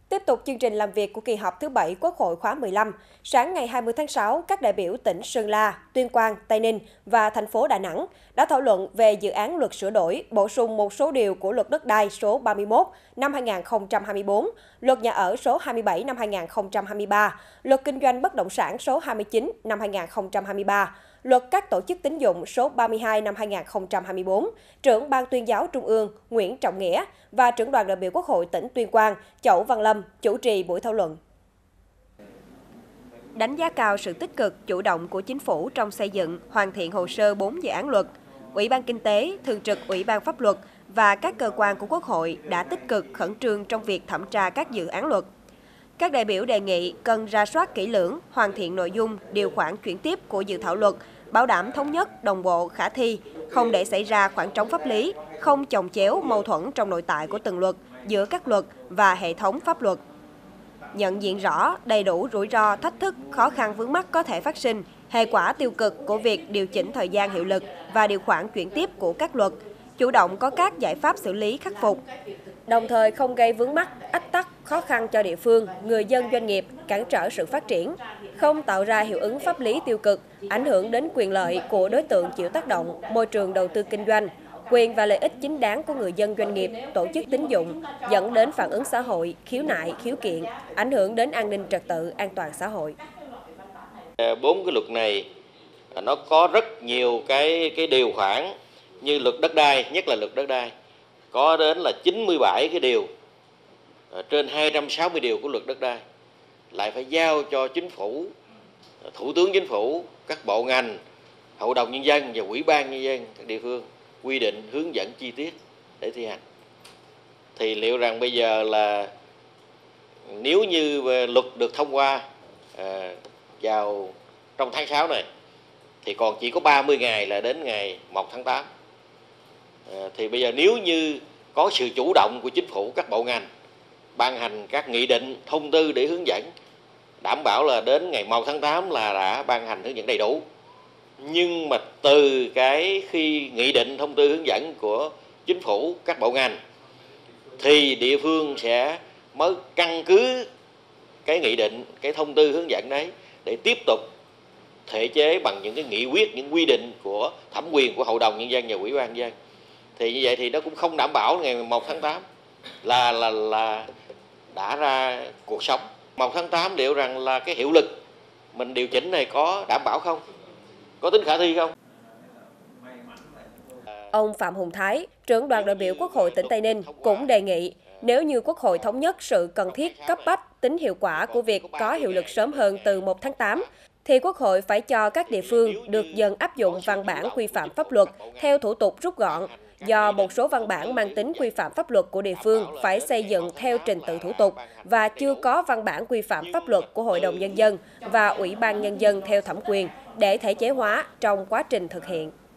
Tiếp tục chương trình làm việc của kỳ họp thứ 7 Quốc hội khóa 15, sáng ngày 20 tháng 6, các đại biểu tỉnh Sơn La, Tuyên Quang, Tây Ninh và thành phố Đà Nẵng đã thảo luận về dự án luật sửa đổi, bổ sung một số điều của Luật Đất đai số 31 năm 2024, Luật Nhà ở số 27 năm 2023, Luật Kinh doanh bất động sản số 29 năm 2023, Luật các tổ chức tín dụng số 32 năm 2024, trưởng Ban Tuyên giáo Trung ương Nguyễn Trọng Nghĩa và trưởng đoàn đại biểu Quốc hội tỉnh Tuyên Quang Chẩu Văn Lâm chủ trì buổi thảo luận. Đánh giá cao sự tích cực, chủ động của Chính phủ trong xây dựng, hoàn thiện hồ sơ 4 dự án luật, Ủy ban Kinh tế, Thường trực Ủy ban Pháp luật và các cơ quan của Quốc hội đã tích cực khẩn trương trong việc thẩm tra các dự án luật. Các đại biểu đề nghị cần rà soát kỹ lưỡng, hoàn thiện nội dung, điều khoản chuyển tiếp của dự thảo luật, bảo đảm thống nhất, đồng bộ, khả thi, không để xảy ra khoảng trống pháp lý, không chồng chéo, mâu thuẫn trong nội tại của từng luật, giữa các luật và hệ thống pháp luật. Nhận diện rõ, đầy đủ rủi ro, thách thức, khó khăn vướng mắc có thể phát sinh, hệ quả tiêu cực của việc điều chỉnh thời gian hiệu lực và điều khoản chuyển tiếp của các luật, chủ động có các giải pháp xử lý khắc phục, đồng thời không gây vướng mắc, ách tắc, khó khăn cho địa phương, người dân doanh nghiệp, cản trở sự phát triển, không tạo ra hiệu ứng pháp lý tiêu cực, ảnh hưởng đến quyền lợi của đối tượng chịu tác động, môi trường đầu tư kinh doanh, quyền và lợi ích chính đáng của người dân doanh nghiệp, tổ chức tín dụng, dẫn đến phản ứng xã hội, khiếu nại, khiếu kiện, ảnh hưởng đến an ninh trật tự, an toàn xã hội. 4 cái luật này nó có rất nhiều cái điều khoản như luật đất đai, nhất là luật đất đai, có đến là 97 cái điều, trên 260 điều của luật đất đai, lại phải giao cho Chính phủ, Thủ tướng Chính phủ, các bộ ngành, Hội đồng Nhân dân và Ủy ban Nhân dân các địa phương quy định hướng dẫn chi tiết để thi hành. Thì liệu rằng bây giờ là nếu như luật được thông qua vào trong tháng 6 này thì còn chỉ có 30 ngày là đến ngày 1 tháng 8. Thì bây giờ nếu như có sự chủ động của Chính phủ, các bộ ngành ban hành các nghị định, thông tư để hướng dẫn, đảm bảo là đến ngày 1 tháng 8 là đã ban hành hướng dẫn đầy đủ. Nhưng mà từ cái khi nghị định, thông tư hướng dẫn của Chính phủ, các bộ ngành thì địa phương sẽ mới căn cứ cái nghị định, cái thông tư hướng dẫn đấy để tiếp tục thể chế bằng những cái nghị quyết, những quy định của thẩm quyền của Hội đồng Nhân dân và Ủy ban Nhân dân. Thì như vậy thì nó cũng không đảm bảo ngày 1 tháng 8 là đã ra cuộc sống. 1 tháng 8 liệu rằng là cái hiệu lực mình điều chỉnh này có đảm bảo không? Có tính khả thi không? Ông Phạm Hùng Thái, trưởng đoàn đại biểu Quốc hội tỉnh Tây Ninh cũng đề nghị nếu như Quốc hội thống nhất sự cần thiết cấp bách, tính hiệu quả của việc có hiệu lực sớm hơn từ 1 tháng 8, thì Quốc hội phải cho các địa phương được dần áp dụng văn bản quy phạm pháp luật theo thủ tục rút gọn, do một số văn bản mang tính quy phạm pháp luật của địa phương phải xây dựng theo trình tự thủ tục và chưa có văn bản quy phạm pháp luật của Hội đồng Nhân dân và Ủy ban Nhân dân theo thẩm quyền để thể chế hóa trong quá trình thực hiện.